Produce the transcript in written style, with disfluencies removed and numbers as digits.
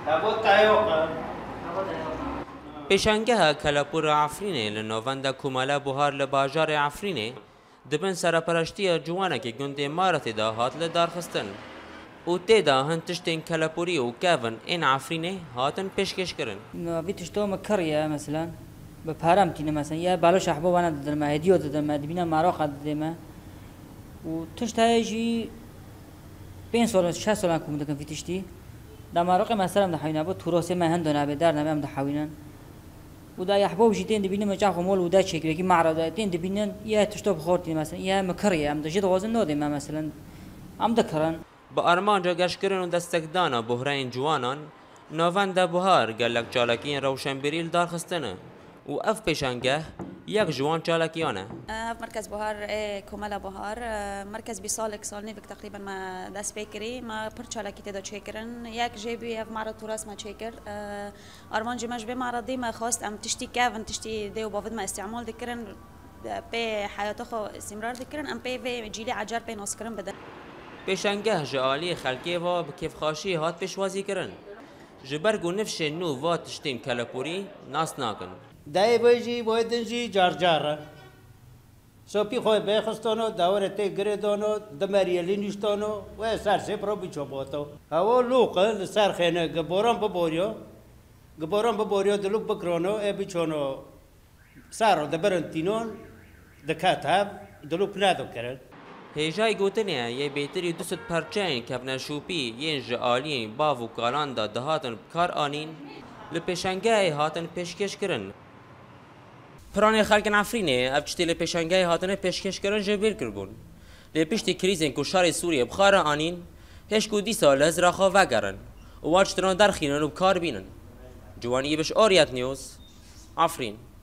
پیشنگه کلپور عفرینه لنوانده کمالا بوهار لباجار عفرینه دبن سرپرشتی جوانه که گنده مارت دا هات لدارخستن و تیدا هن تشتین کلپوری و کافن این عفرینه هاتن پیشکش کرن بی تشتو مکریه مثلا بپرم تینه مثلا یا بالاش احبابانه دادم هدیو دادم دبینا مراخ دادم و تشتهجی 5 سال 6 سال کم دکن فی تشتی دا مراخ مثلا ده حینا بود تراث ما هندونه به در نمیم ده حوینن و دا احباب جدين دبينا ما جاكم مول ودا شكل كي معرضتين دبينا يا تشتو بخورتي مثلا يا مكريه ام دجيت غوزن نودي ما مثلا ام دكرن با ارمان جا گشکرن و دستکدانا بحرین جوانان نوانده بوهار گلک چالکین روشنبریل دارخستنه و اف پیشنگه یک جوان چالکیانه في مركز بوهار كومالا بوهار مركز بيصالك صالني فيك تقريبا ما داس بيكري ما برشالكي تدا تشيكرن ياك جيبي في معرض تراث ما تشيكر ارمان جماش بمعرضي ما خواست ام تشتي كافن تشتي ديو بافد ما استعمال ذكرن بي حياته خو استمرار ذكرن ام بي في جيلي عجار بين اسكرن بدن پیشنگه جالی خلکی و بکیف خاشی هات پیشوازی کرن جبرگو نفش نو و تشتیم کلپوری ناس ناکن دای بایجی بایدنجی جار جاره سوپی خوی بخستانو دورته گردانو دمریلی نیشتانو و سر سپرو بیچوباتو هوا لوق سر خنه گبارم ببوریو دلوک بکرانو ای بیچونو سارو دبرنتینون دکاتب دلوک ندو کرد هیجای گوتنه یه بیتری دوست پرچین کبنه شوپی ین جالین باو و کالان دا دهاتن کار آنین لپیشنگه هاتن پیشکش کرن پرانی خلق عفرینه افچتی لپیشنگه هاتن پیشکش کرن جبیر کربون لپیشتی کریزن کشار سوریه بخار آنین هش کو دیسا لزرا خوا وگرن و واجتران درخینن و کار بینن جوانی بش آریت نیوز عفرین